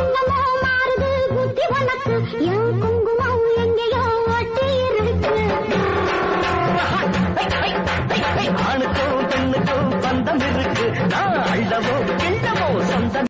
என்னமோ மாறுது புத்தி உனக்கு என் குங்குமம் எங்கேயோ ஒட்டி இருக்கு ஆணுக்கும் பெண்ணுக்கும் பந்தம் இருக்கு நான் அள்ளவோ கிள்ளவோ சொந்தம்